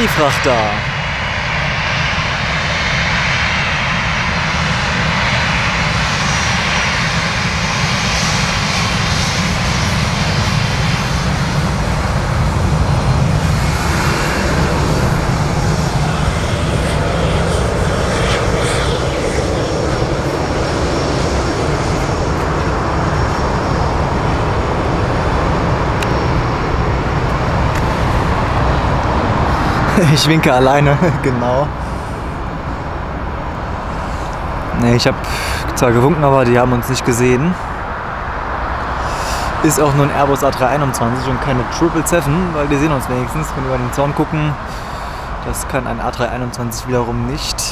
Mini-Frachter. Ich winke alleine, genau. Ne, ich habe zwar gewunken, aber die haben uns nicht gesehen. Ist auch nur ein Airbus A321 und keine 777, weil die sehen uns wenigstens, wenn wir über den Zaun gucken. Das kann ein A321 wiederum nicht.